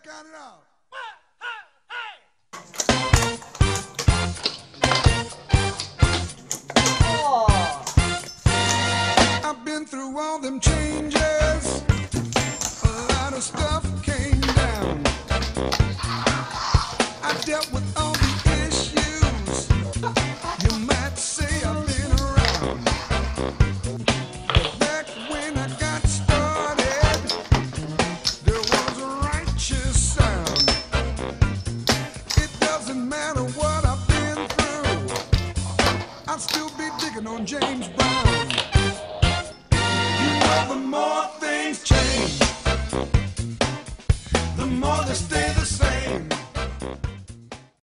Count it out. I've been through all them changes. A lot of stuff came down. I dealt with all the issues. You might say I've been around. Back when I got started, there was a righteous sound. It doesn't matter what I've been through, I'll still be digging on James Brown. You know, the more things change, the more they stay